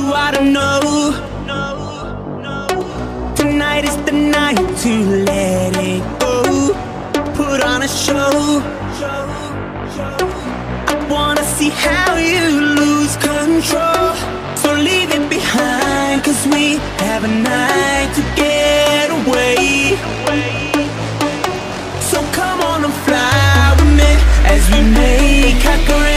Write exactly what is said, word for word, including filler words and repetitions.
I don't know. Tonight is the night to let it go. Put on a show. I wanna see how you lose control. So leave it behind, cause we have a night to get away. So come on and fly with me as we make our